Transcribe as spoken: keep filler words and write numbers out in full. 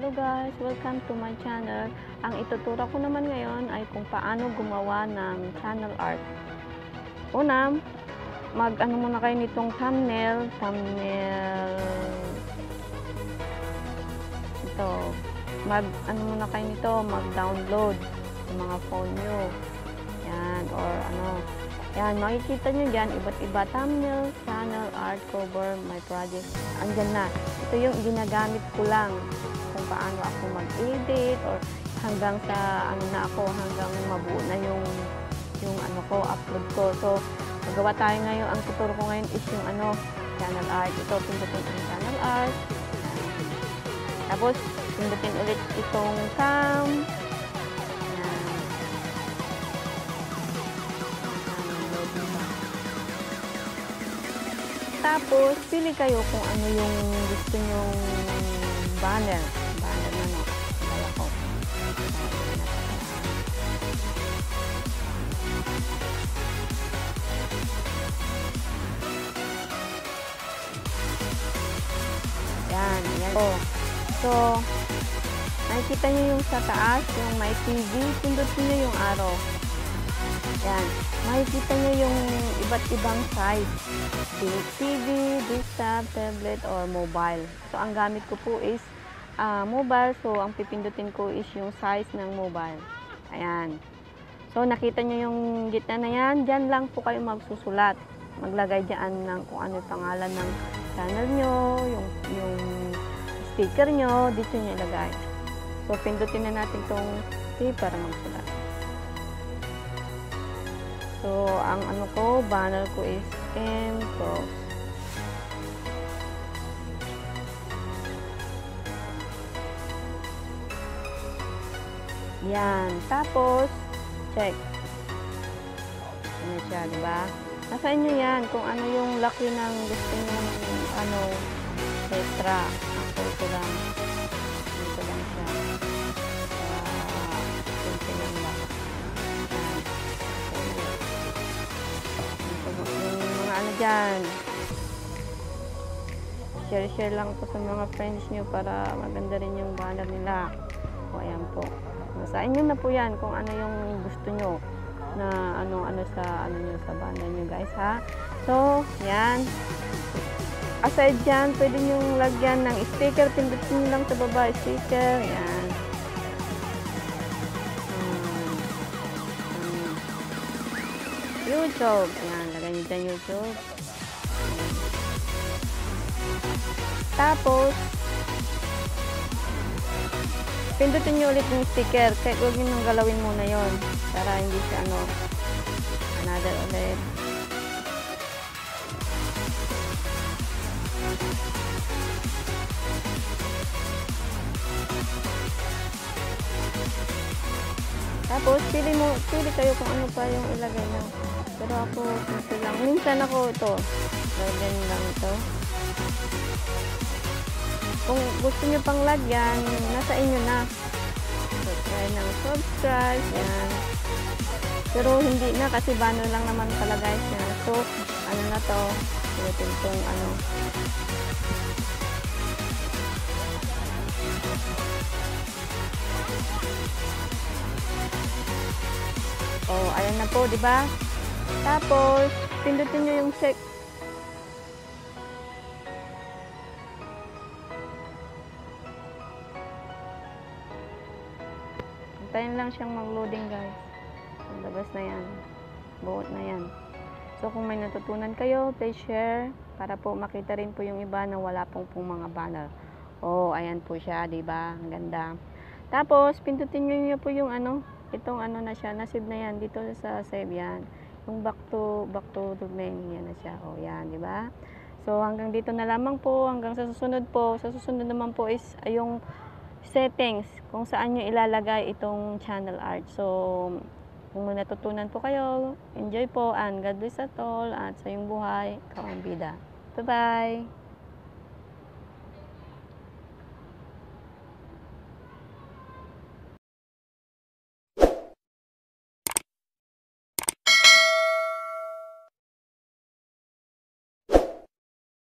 Hello guys, welcome to my channel. Ang ituturo ko naman ngayon ay kung paano gumawa ng channel art. Una, mag ano muna kayo nitong thumbnail, thumbnail ito. Mag ano muna kayo nito, mag-download sa mga phone nyo. Yan, or ano. Yan, makikita nyo dyan, iba't iba thumbnail, channel art, cover, my project. Andyan na. Ito yung ginagamit ko lang kung paano ako mag-edit or hanggang sa ano na ako, hanggang mabuo na yung yung ano ko, upload ko. So, magawa tayo ngayon. Ang tuturo ko ngayon is yung ano, channel art. Ito, pindutin ang channel art. Tapos, pindutin ulit itong cam. Tapos, pili kayo kung ano yung gusto nyong banner. Banner na no. Kaya ko. Yan, yan po. So, nakikita nyo yung sa taas, yung may T V, pindutin nyo yung arrow. Yan. Makikita nyo yung iba't ibang size. T V, desktop, tablet, or mobile. So, ang gamit ko po is uh, mobile. So, ang pipindutin ko is yung size ng mobile. Ayan. So, nakita nyo yung gitna na yan. Diyan lang po kayo magsusulat. Maglagay dyan ng kung ano yung pangalan ng channel nyo, yung, yung sticker nyo, dito nyo ilagay. So, pindutin na natin itong T para magsulat. So, ang ano ko, banner ko is M Cross. Yan. Tapos, check. Ano siya, diba? Nasa inyo yan kung ano yung laki ng gusto nyo, ano, extra. Ako ito lang. Ito lang siya. Uh, simple lang lang. Yung mga ano dyan. Share-share lang po sa mga friends nyo para maganda rin yung banner nila. O, ayan po. Sa inyo na po yan kung ano yung gusto nyo na ano-ano sa ano nyo sa banner nyo guys ha. So, yan. Aside dyan, pwede nyo lagyan ng sticker. Pindutin nyo lang sa baba, sticker. Yan. Hmm. Hmm. YouTube. Yan, lagay nyo dyan YouTube. Tapos, pindutin nyo ulit yung sticker. Kaya huwag nyo nang galawin muna yon para hindi siya ano, another ulit. Tapos, pili mo, pili kayo kung ano pa yung ilagay nyo. Pero ako, simple lang. Minsan ako ito. Lagyan lang ito. Kung gusto nyo pang lagyan, nasa inyo na. So, try ng subscribe. Yan. Pero hindi na kasi banner lang naman pala guys. Yan. So, ano na to? Pinutin tong ano. Oh, ayan na po, di ba? Tapos, pindutin nyo yung check. Antayin lang siyang mag-loading guys. Labas na yan. Buot na yan. So, kung may natutunan kayo, please share para po makita rin po yung iba na wala pong pong mga banner. Oh, ayan po siya, di ba? Ang ganda. Tapos, pindutin nyo po yung ano, itong ano na siya, na-save na yan dito sa save yan. Yung back to back to the main, yan na siya. Oh, yan, di ba? So, hanggang dito na lamang po, hanggang sa susunod po. Sa susunod naman po is ay yung settings kung saan nyo ilalagay itong channel art. So, kung may natutunan po kayo, enjoy po and God bless at all at sa iyong buhay, kawang bida. Bye-bye!